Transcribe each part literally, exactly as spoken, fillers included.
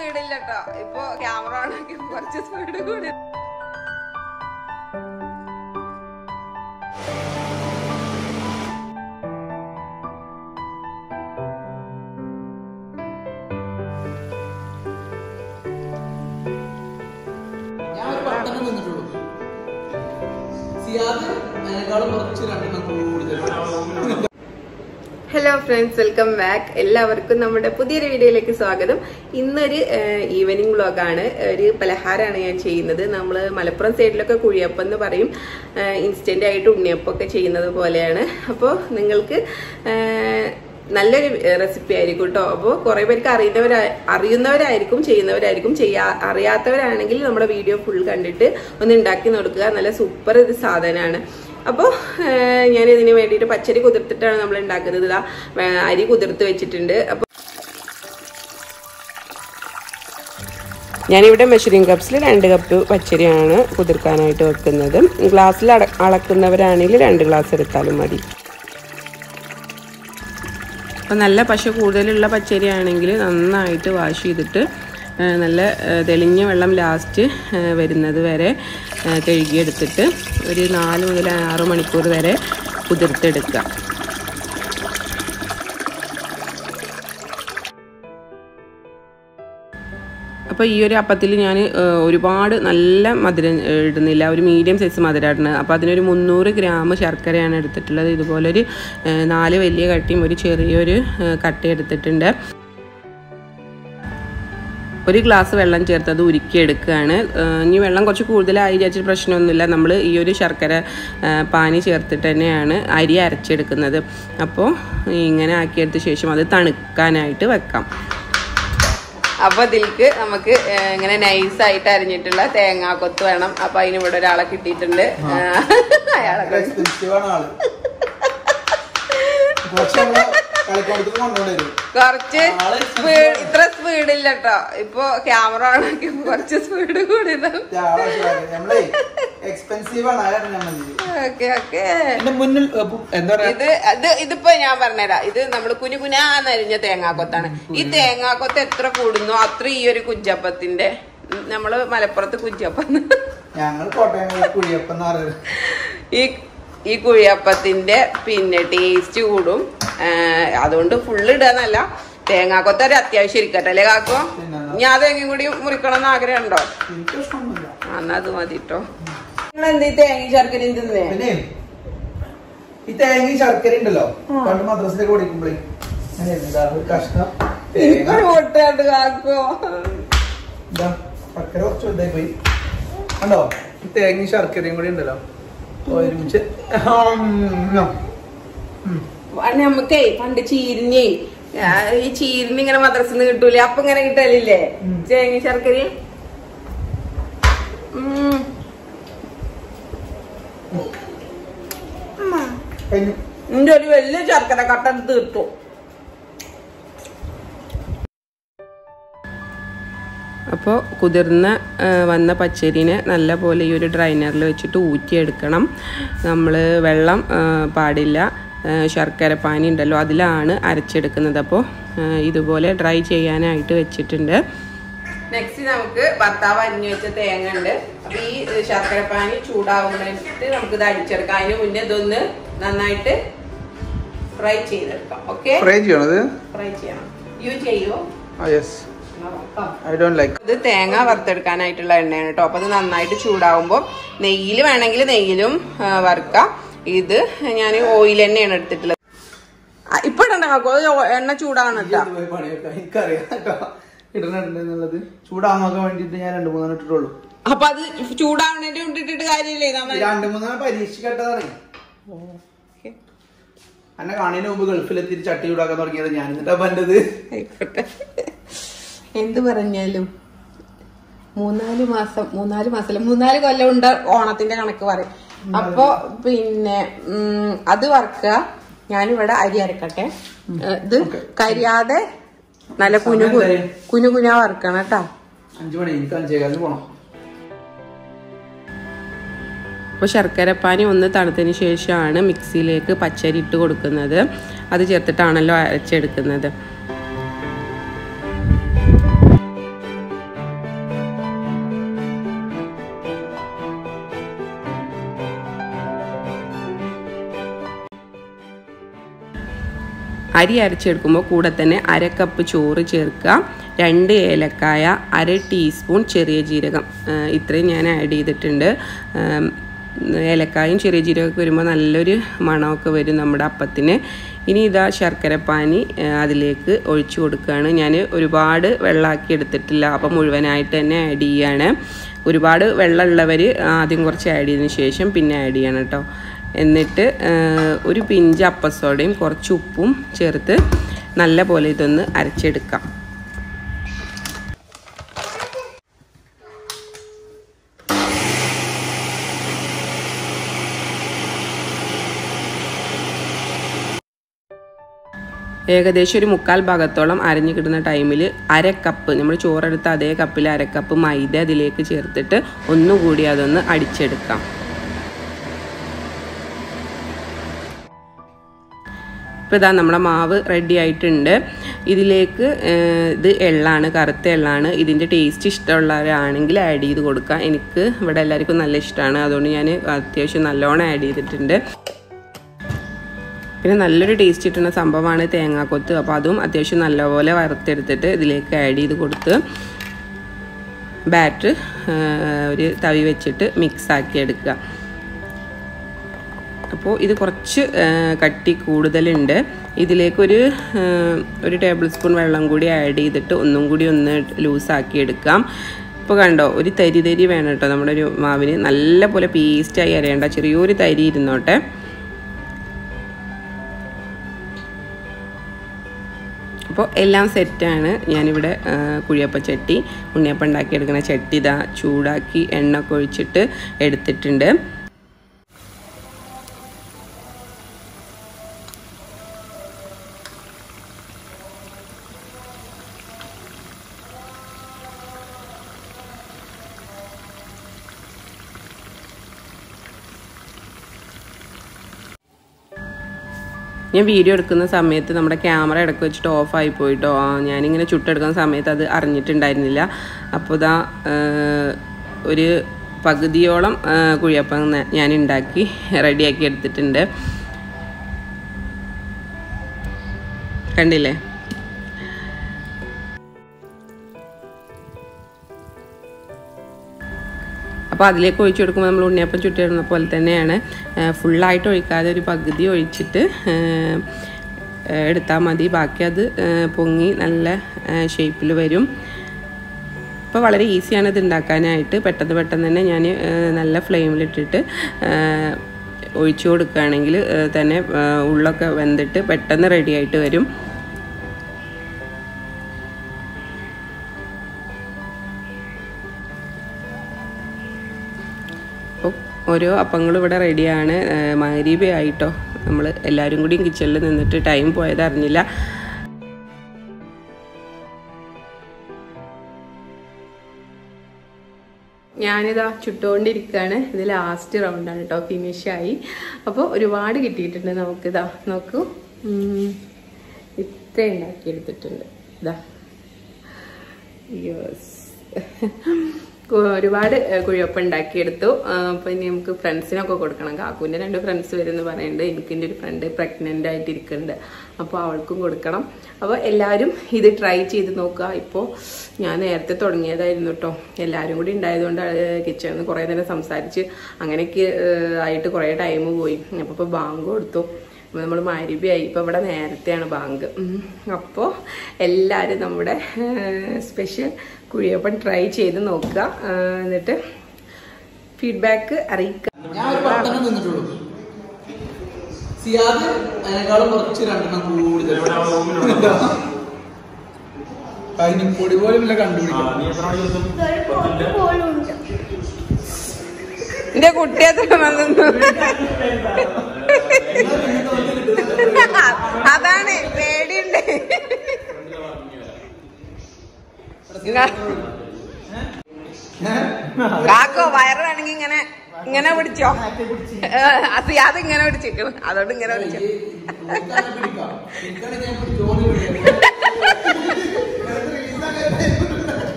സ്പീഡില്ല കേട്ടോ. ഇപ്പൊ ക്യാമറ ഓണാക്കി കുറച്ച് സ്പീഡ് കൂടി. Hello friends, welcome back. എല്ലാവർക്കും നമ്മുടെ പുതിയൊരു വീഡിയോയിലേക്ക് സ്വാഗതം. ഇന്നൊരു ഈവനിങ് വ്ളോഗാണ്. ഒരു പലഹാരമാണ് ഞാൻ ചെയ്യുന്നത്. നമ്മൾ മലപ്പുറം സൈഡിലൊക്കെ കുഴിയപ്പം എന്ന് പറയും. ഇൻസ്റ്റന്റ് ആയിട്ട് ഉണ്ണിയപ്പം ഒക്കെ ചെയ്യുന്നത് പോലെയാണ്. അപ്പോൾ നിങ്ങൾക്ക് നല്ലൊരു റെസിപ്പി ആയിരിക്കും കേട്ടോ. അപ്പോൾ കുറെ പേർക്ക് അറിയുന്നവരാ അറിയുന്നവരായിരിക്കും ചെയ്യുന്നവരായിരിക്കും. ചെയ്യാ അറിയാത്തവരാണെങ്കിൽ നമ്മുടെ വീഡിയോ ഫുൾ കണ്ടിട്ട് ഒന്ന് ഉണ്ടാക്കി നോക്കുക. നല്ല സൂപ്പർ ഒരു സാധനമാണ്. അപ്പോൾ ഞാൻ ഇതിന് വേണ്ടിയിട്ട് പച്ചരി കുതിർത്തിട്ടാണ് നമ്മൾ ഉണ്ടാക്കുന്നത്. ഇതാ അരി കുതിർത്ത് വെച്ചിട്ടുണ്ട്. അപ്പോൾ ഞാനിവിടെ മെഷറിംഗ് കപ്സിൽ രണ്ട് കപ്പ് പച്ചരിയാണ് കുതിർക്കാനായിട്ട് വെക്കുന്നത്. ഗ്ലാസ്സിൽ അട അളക്കുന്നവരാണെങ്കിൽ രണ്ട് ഗ്ലാസ് എടുത്താലും മതി. അപ്പോൾ നല്ല പശ കൂടുതലുള്ള പച്ചരി ആണെങ്കിൽ നന്നായിട്ട് വാഷ് ചെയ്തിട്ട് നല്ല തെളിഞ്ഞ വെള്ളം ലാസ്റ്റ് വരുന്നത് വരെ കഴുകിയെടുത്തിട്ട് ഒരു നാല് മുതൽ ആറ് മണിക്കൂർ വരെ കുതിർത്തെടുക്കുക. അപ്പോൾ ഈ ഒരു അപ്പത്തിൽ ഞാൻ ഒരുപാട് നല്ല മധുരം ഇടുന്നില്ല, ഒരു മീഡിയം സൈസ് മധുരം ഇടുന്നത്. അപ്പോൾ അതിനൊരു മുന്നൂറ് ഗ്രാം ശർക്കരയാണ് എടുത്തിട്ടുള്ളത്. ഇതുപോലൊരു നാല് വലിയ കട്ടിയും ഒരു ചെറിയൊരു കട്ട എടുത്തിട്ടുണ്ട്. ഒരു ഗ്ലാസ് വെള്ളം ചേർത്ത് അത് ഉരുക്കിയെടുക്കുകയാണ്. ഇനി വെള്ളം കുറച്ച് കൂടുതലായി വിചാരിച്ചിട്ട് പ്രശ്നമൊന്നുമില്ല. നമ്മൾ ഈ ഒരു ശർക്കര പാനി ചേർത്തിട്ട് തന്നെയാണ് അരി അരച്ചെടുക്കുന്നത്. അപ്പോൾ ഇങ്ങനെ ആക്കിയെടുത്ത ശേഷം അത് തണുക്കാനായിട്ട് വെക്കാം. അപ്പോൾ അതിലേക്ക് നമുക്ക് ഇങ്ങനെ നൈസായിട്ട് അരിഞ്ഞിട്ടുള്ള തേങ്ങാക്കൊത്ത് വേണം. അപ്പോൾ അതിനിവിടെ ഒരാളെ കിട്ടിയിട്ടുണ്ട്. അയാളെ കുറച്ച് സ്പീഡ്, ഇത്ര സ്പീഡില്ല കേട്ടോ. ഇപ്പൊ ക്യാമറ ഓണാക്കി കുറച്ച് സ്പീഡ് കൂടുതലാണ്. ഇത് അത് ഇതിപ്പോ ഞാൻ പറഞ്ഞുതരാം. ഇത് നമ്മള് കുനു കുനാന്നരിഞ്ഞ തേങ്ങാക്കൊത്താണ്. ഈ തേങ്ങാക്കൊത്ത് എത്ര കൂടുന്നു അത്ര ഈ ഒരു കുഞ്ചപ്പത്തിന്റെ, നമ്മള് മലപ്പുറത്ത് കുഞ്ചപ്പം, ഞങ്ങൾ കോട്ടയം കുഴിയപ്പം. ഈ ഈ കുഴിയപ്പത്തിന്റെ പിന്നെ ടേസ്റ്റ് കൂടും. അതുകൊണ്ട് ഫുള്ള് ഇടാന്നല്ല, തേങ്ങാക്കൊത്ത ഒരു അത്യാവശ്യം ഇരിക്കട്ടെ അല്ലേ കാക്കോ? ഞാൻ തേങ്ങയും കൂടി മുറിക്കണം എന്ന് ആഗ്രഹം ഉണ്ടോ? എന്നാ അത് മതി കേട്ടോ. നിങ്ങൾ എന്ത് തേങ്ങയും ശർക്കരയും തിന്നേ? ഈ തേങ്ങയും ശർക്കര ഉണ്ടല്ലോ, പണ്ട് മദ്രസിലേക്ക് പഠിക്കുമ്പോഴേ കഷ്ണം കാക്കോ ശർക്കര കുറച്ച് വലുതായി പോയി. കണ്ടോ, ഈ തേങ്ങയും ശർക്കരയും കൂടി ഉണ്ടല്ലോ ഒരുമിച്ച്. നമുക്കേ പണ്ട് ചീരിഞ്ഞേ, ഈ ചീരിന് ഇങ്ങനെ മദ്രസിന്ന് കിട്ടൂലേ, അപ്പൊ ഇങ്ങനെ കിട്ടലില്ലേ തേങ്ങ ശർക്കര. എന്റെ ഒരു വലിയ ശർക്കര കട്ട തീർത്തു. അപ്പോൾ കുതിർന്ന വന്ന പച്ചരിനെ നല്ല പോലെ ഈ ഒരു ഡ്രൈനറിൽ വെച്ചിട്ട് ഊറ്റിയെടുക്കണം. നമ്മൾ വെള്ളം പാടില്ല, ശർക്കര പാനി ഉണ്ടല്ലോ അതിലാണ് അരച്ചെടുക്കുന്നത്. അപ്പോൾ ഇതുപോലെ ഡ്രൈ ചെയ്യാനായിട്ട് വെച്ചിട്ടുണ്ട്. നെക്സ്റ്റ് നമുക്ക് ഭർത്താവ് അരിഞ്ഞു വെച്ച തേങ്ങ ഉണ്ട്. അപ്പൊ ഈ ശർക്കര പാനി ചൂടാവുന്നിട്ട് നമുക്ക് ഇത് അടിച്ചെടുക്കാം. അതിന് മുന്നേ ഇതൊന്ന് നന്നായിട്ട് ഫ്രൈ ചെയ്തെടുക്കാം. ഓക്കെ, ഫ്രൈ ചെയ്യണത് ഫ്രൈ ചെയ്യണം. യു ചെയ്യോ? ഇത് തേങ്ങ വറുത്തെടുക്കാനായിട്ടുള്ള എണ്ണയാണ് കേട്ടോ. അപ്പൊ അത് നന്നായിട്ട് ചൂടാവുമ്പോൾ നെയ്യിൽ വേണമെങ്കിൽ നെയ്യിലും വറുക്കാം. ഇത് ഞാൻ ഓയിൽ എണ്ണയാണ് എടുത്തിട്ടുള്ളത്. ഇപ്പൊ ഇടണ്ടോ എണ്ണ ചൂടാണ് കേട്ടോ. ഇടണുള്ളത് ചൂടാകാൻ വേണ്ടിട്ട് ഞാൻ രണ്ടു മൂന്നെണ്ണം ഇട്ടിട്ടുള്ളൂ. അപ്പൊ അത് ചൂടാവണേന്റെ ഇട്ടിട്ട് കാര്യമില്ലേ? രണ്ടു മൂന്നെണ്ണം പരീക്ഷിക്കട്ടതാണ്. എന്നെ കാണുന്നതിന് മുമ്പ് ഗൾഫിലെത്തി ചട്ടി ചൂടാക്കാൻ തുടങ്ങിയത് ഞാൻ. എന്നിട്ടാ പണ്ടത്. ആയിക്കോട്ടെ, എന്ത് പറഞ്ഞാലും മൂന്നാല് മാസം മൂന്നാല് മാസം മൂന്നാല് കൊല്ലം ഉണ്ട് ഓണത്തിന്റെ കണക്ക് പറയും. അപ്പൊ പിന്നെ അത് വറുക്കുക. ഞാനിവിടെ അരി അരക്കട്ടെ. ഇത് കരിയാതെ നല്ല കുനു കുനു കുനാ വറുക്കണം കേട്ടോ. അഞ്ചു മണി എനിക്ക് അഞ്ചേകാലിന് പോണം. അപ്പോൾ ശർക്കരപ്പാനി ഒന്ന് തണുത്തതിന് ശേഷമാണ് മിക്സിയിലേക്ക് പച്ചരി ഇട്ട് കൊടുക്കുന്നത്. അത് ചേർത്തിട്ടാണല്ലോ അരച്ചെടുക്കുന്നത്. അരി അരച്ചെടുക്കുമ്പോൾ കൂടെ തന്നെ അര കപ്പ് ചോറ് ചേർക്കുക, രണ്ട് ഏലക്കായ, അര ടീസ്പൂൺ ചെറിയ ജീരകം, ഇത്രയും ഞാൻ ആഡ് ചെയ്തിട്ടുണ്ട്. ഏലക്കായും ചെറിയ ജീരകമൊക്കെ വരുമ്പോൾ നല്ലൊരു മണമൊക്കെ വരും നമ്മുടെ അപ്പത്തിന്. ഇനി ഇതാ ശർക്കരപ്പാനി അതിലേക്ക് ഒഴിച്ചു കൊടുക്കുകയാണ്. ഞാൻ ഒരുപാട് വെള്ളമാക്കി എടുത്തിട്ടില്ല, അപ്പം മുഴുവനായിട്ട് തന്നെ ആഡ് ചെയ്യാണ്. ഒരുപാട് വെള്ളമുള്ളവർ ആദ്യം കുറച്ച് ആഡ് ചെയ്തതിന് ശേഷം പിന്നെ ആഡ് ചെയ്യണം കേട്ടോ. എന്നിട്ട് ഒരു പിഞ്ച് അപ്പസോഡയും കുറച്ച് ഉപ്പും ചേർത്ത് നല്ല പോലെ ഇതൊന്ന് അരച്ചെടുക്കാം. ഏകദേശം ഒരു മുക്കാൽ ഭാഗത്തോളം അരഞ്ഞു കിട്ടുന്ന ടൈമിൽ അര കപ്പ് നമ്മൾ ചോറെടുത്ത അതേ കപ്പിൽ അര കപ്പ് മൈദ അതിലേക്ക് ചേർത്തിട്ട് ഒന്നുകൂടി അതൊന്ന് അടിച്ചെടുക്കാം. ഇപ്പോൾ ഇതാ നമ്മുടെ മാവ് റെഡി ആയിട്ടുണ്ട്. ഇതിലേക്ക് ഇത് എള്ളാണ്, കറുത്ത എള്ളാണ്. ഇതിൻ്റെ ടേസ്റ്റ് ഇഷ്ടമുള്ളവരാണെങ്കിൽ ആഡ് ചെയ്ത് കൊടുക്കാം. എനിക്ക് ഇവിടെ എല്ലാവർക്കും നല്ല ഇഷ്ടമാണ്, അതുകൊണ്ട് ഞാൻ അത്യാവശ്യം നല്ലോണം ആഡ് ചെയ്തിട്ടുണ്ട്. പിന്നെ നല്ലൊരു ടേസ്റ്റ് കിട്ടുന്ന സംഭവമാണ് തേങ്ങാക്കൊത്ത്. അപ്പോൾ അതും അത്യാവശ്യം നല്ലപോലെ വറുത്തെടുത്തിട്ട് ഇതിലേക്ക് ആഡ് ചെയ്ത് കൊടുത്ത് ബാറ്റർ ഒരു തവി വെച്ചിട്ട് മിക്സാക്കി എടുക്കുക. അപ്പോൾ ഇത് കുറച്ച് കട്ടി കൂടുതലുണ്ട്. ഇതിലേക്കൊരു ഒരു ടേബിൾ സ്പൂൺ വെള്ളം കൂടി ആഡ് ചെയ്തിട്ട് ഒന്നും കൂടി ഒന്ന് ലൂസാക്കി എടുക്കാം. ഇപ്പോൾ കണ്ടോ, ഒരു തരി തരി വേണം കേട്ടോ നമ്മുടെ ഒരു മാവിന്. നല്ല പോലെ പേസ്റ്റായി അരയേണ്ട, ചെറിയൊരു തരി ഇരുന്നോട്ടെ. അപ്പോൾ എല്ലാം സെറ്റാണ്. ഞാനിവിടെ കുഴിയപ്പ ചട്ടി, ഉണ്ണിയപ്പം ഉണ്ടാക്കിയെടുക്കുന്ന ചട്ടി ഇതാ ചൂടാക്കി എണ്ണ ഒക്കെ ഒഴിച്ചിട്ട് എടുത്തിട്ടുണ്ട്. ഞാൻ വീഡിയോ എടുക്കുന്ന സമയത്ത് നമ്മുടെ ക്യാമറ ഇടയ്ക്ക് വെച്ചിട്ട് ഓഫായി പോയിട്ടോ. ഞാനിങ്ങനെ ചുട്ടെടുക്കുന്ന സമയത്ത് അത് അറിഞ്ഞിട്ടുണ്ടായിരുന്നില്ല. അപ്പോൾ ഇതാ ഒരു പകുതിയോളം കുഴിയപ്പം ഞാൻ ഉണ്ടാക്കി റെഡിയാക്കി എടുത്തിട്ടുണ്ട്. കണ്ടില്ലേ? അപ്പോൾ അതിലേക്ക് ഒഴിച്ചു കൊടുക്കുമ്പോൾ നമ്മൾ ഉണ്ണിയപ്പം ചുട്ടിടുന്ന പോലെ തന്നെയാണ്. ഫുള്ളായിട്ട് ഒഴിക്കാതെ ഒരു പകുതി ഒഴിച്ചിട്ട് എടുത്താൽ മതി. ബാക്കി അത് പൊങ്ങി നല്ല ഷേപ്പിൽ വരും. അപ്പോൾ വളരെ ഈസിയാണ് ഇത് ഉണ്ടാക്കാനായിട്ട്. പെട്ടെന്ന് പെട്ടെന്ന് തന്നെ ഞാൻ നല്ല ഫ്ലെയിമിലിട്ടിട്ട് ഒഴിച്ചു കൊടുക്കുകയാണെങ്കിൽ തന്നെ ഉള്ളൊക്കെ വെന്തിട്ട് പെട്ടെന്ന് റെഡി ആയിട്ട് വരും. ഓരോ അപ്പങ്ങളും ഇവിടെ റെഡിയാണ്. മഗ്‌രിബ് ആയിട്ടോ. നമ്മൾ എല്ലാവരും കൂടി കിച്ചണിൽ നിന്നിട്ട് ടൈം പോയത് അറിഞ്ഞില്ല. ഞാനിതാ ചുട്ടുകൊണ്ടിരിക്കുകയാണ്. ഇത് ലാസ്റ്റ് റൗണ്ടാണ് കേട്ടോ, ഫിനിഷായി. അപ്പോൾ ഒരുപാട് കിട്ടിയിട്ടുണ്ട് നമുക്കിതാ. നോക്കൂ, ഇത്ര ഉണ്ടാക്കിയെടുത്തിട്ടുണ്ട്. ഇതാ യെസ്, ഒരുപാട് കുഴിയപ്പം ഉണ്ടാക്കിയെടുത്തു. അപ്പോൾ ഇനി നമുക്ക് ഫ്രണ്ട്സിനൊക്കെ കൊടുക്കണം. കാക്കുവിൻ്റെ രണ്ട് ഫ്രണ്ട്സ് വരുമെന്ന് പറയുന്നുണ്ട്. എനിക്കെൻ്റെ ഒരു ഫ്രണ്ട് പ്രഗ്നൻ്റ് ആയിട്ടിരിക്കുന്നുണ്ട്, അപ്പോൾ അവൾക്കും കൊടുക്കണം. അപ്പോൾ എല്ലാവരും ഇത് ട്രൈ ചെയ്ത് നോക്കുക. ഇപ്പോൾ ഞാൻ നേരത്തെ തുടങ്ങിയതായിരുന്നു കേട്ടോ. എല്ലാവരും കൂടി ഉണ്ടായതുകൊണ്ട് കിച്ചണിൽ നിന്ന് കുറേ നേരം സംസാരിച്ച് അങ്ങനെയൊക്കെ ആയിട്ട് കുറേ ടൈം പോയി. അപ്പോൾ ഇപ്പോൾ ബാങ്ക് കൊടുത്തു. നമ്മൾ മഗ്‌രിബ് ആയി. ഇപ്പോൾ ഇവിടെ നേരത്തെയാണ് ബാങ്ക്. അപ്പോൾ എല്ലാവരും നമ്മുടെ സ്പെഷ്യൽ കുഴിയപ്പം ട്രൈ ചെയ്ത് നോക്കുക. എന്നിട്ട് ഫീഡ്ബാക്ക് അറിയിക്കുക. എന്റെ കുട്ടിയെ അതാണ് പേടിയുണ്ട്. കാക്കോ വയറ് വേണമെങ്കിൽ ഇങ്ങനെ ഇങ്ങനെ പിടിച്ചോ. അത് ഇങ്ങനെ പിടിച്ചിരിക്കണം, അതുകൊണ്ട് ഇങ്ങനെ പിടിച്ചോ.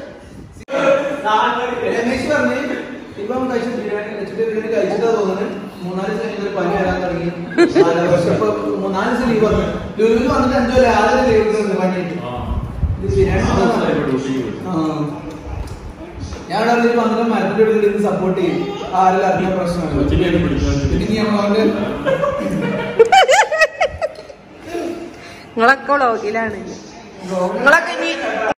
രമേശ് പറഞ്ഞു ഇപ്പം കഴിച്ചിട്ട് കഴിച്ചിട്ടാ തോന്നുന്നത്. മൂന്നാല് ദിവസം പനി വരാൻ തുടങ്ങി. പക്ഷെ ഇപ്പൊ മൂന്നാല് ദിവസം ലീവ് വന്നു. ലുലുവിൽ വന്നിട്ട് അഞ്ചോ ആറ് ലീവ് പനിയായിട്ട്. ഞാൻ അവിടെ വന്നിട്ട് മരത്തിന്റെ എടുത്തിട്ട് സപ്പോർട്ട് ചെയ്യും. ആരെല്ലാം അറിഞ്ഞ പ്രശ്നമാണ്. നിങ്ങളൊക്കെ വ്ളോഗിലാണ്. നിങ്ങളൊക്കെ ഇനി